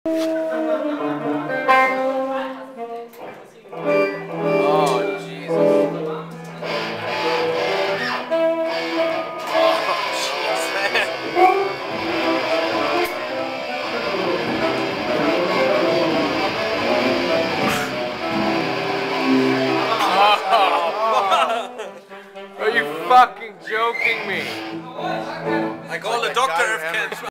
Are you fucking joking me? I call the doctor if can't.